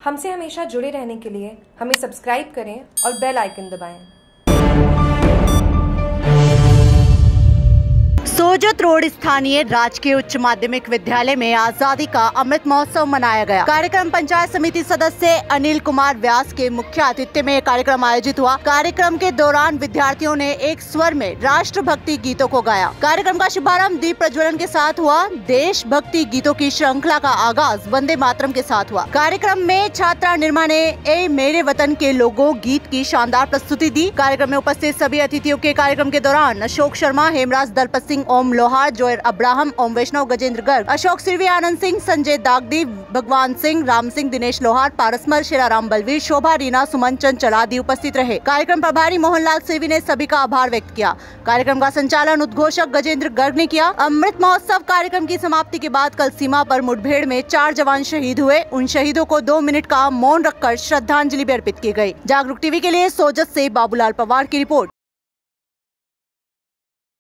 हमसे हमेशा जुड़े रहने के लिए हमें सब्सक्राइब करें और बेल आइकन दबाएं। सोजत रोड स्थानीय राजकीय उच्च माध्यमिक विद्यालय में आजादी का अमृत महोत्सव मनाया गया। कार्यक्रम पंचायत समिति सदस्य अनिल कुमार व्यास के मुख्य आतिथ्य में कार्यक्रम आयोजित हुआ। कार्यक्रम के दौरान विद्यार्थियों ने एक स्वर में राष्ट्रभक्ति गीतों को गाया। कार्यक्रम का शुभारंभ दीप प्रज्वलन के साथ हुआ। देशभक्ति गीतों की श्रृंखला का आगाज वंदे मातरम के साथ हुआ। कार्यक्रम में छात्रा निर्मा ने ए मेरे वतन के लोगों गीत की शानदार प्रस्तुति दी। कार्यक्रम में उपस्थित सभी अतिथियों के कार्यक्रम के दौरान अशोक शर्मा, हेमराज दलपत सिंह, ओम लोहार, जोयर अब्राहम, ओम वैष्णव, गजेंद्र गर्ग, अशोक सिरवी, आनंद सिंह, संजय दागदी, भगवान सिंह, राम सिंह, दिनेश लोहार, पारसमल, शेराराम बलवीर, शोभा, रीना, सुमन चंद चलादी उपस्थित रहे। कार्यक्रम प्रभारी मोहनलाल सिरवी ने सभी का आभार व्यक्त किया। कार्यक्रम का संचालन उद्घोषक गजेंद्र गर्ग ने किया। अमृत महोत्सव कार्यक्रम की समाप्ति के बाद कल सीमा पर मुठभेड़ में 4 जवान शहीद हुए। उन शहीदों को 2 मिनट का मौन रखकर श्रद्धांजलि भी अर्पित की गयी। जागरूक टीवी के लिए सोजत से बाबूलाल पवार की रिपोर्ट।